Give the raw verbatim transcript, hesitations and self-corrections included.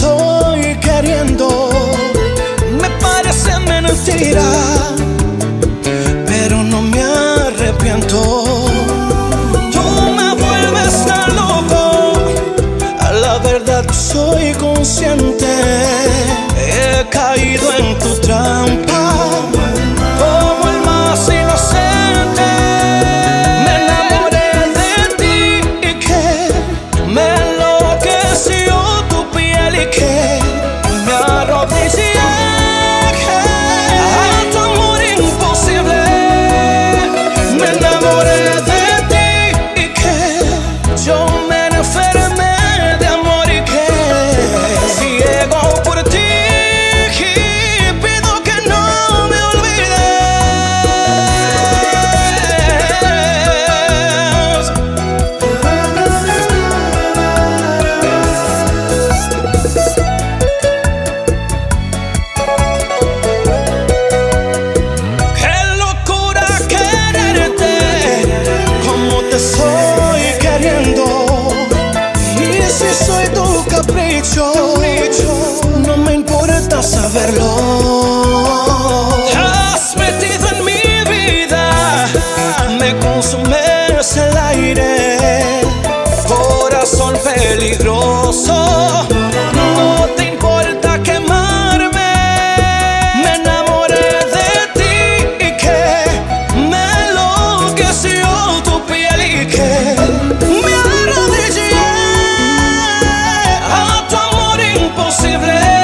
estoy queriendo. Me parece mentira, pero no me arrepiento. Tú me vuelves tan loco, a la verdad soy consciente. He caído en tu trampa como el más inocente. Me enamoré de ti y que me enloqueció tu piel y que me arrodillé a tu amor imposible. Me enamoré de ti y que yo me enfermé de amor y que ciego por ti. Estoy queriendo, y si soy tu capricho, no me importa saberlo. Te has metido en mi vida, me consumes el aire, corazón peligroso. No te importa quemarme. Me enamoré de ti y que me enloqueció tu piel y que me arrodillé a tu amor imposible.